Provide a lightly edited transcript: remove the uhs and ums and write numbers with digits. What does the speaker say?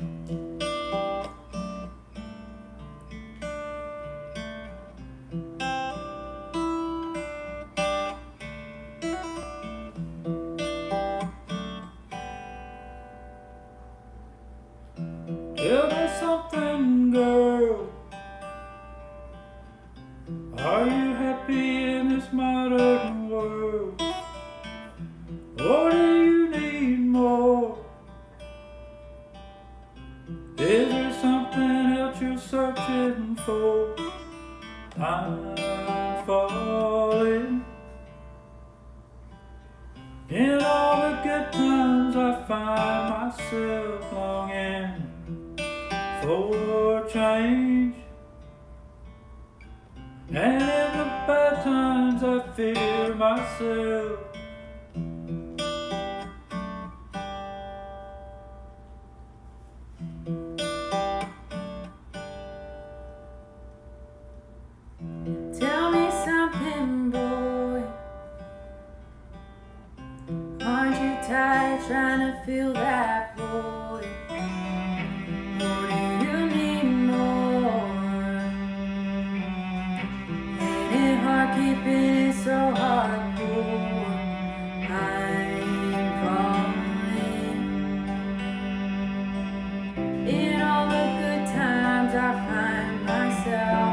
Tell me something, girl. Are you happy in this modern world? Or do you need more? Is there something else you're searching for? I'm falling. In all the good times I find myself longing for change, and in the bad times I fear myself. Tell me something, boy. Aren't you tired trying to fill that void? Or do you need more? Ain't it hard keeping it so hardcore? I'm falling. In all the good times I find myself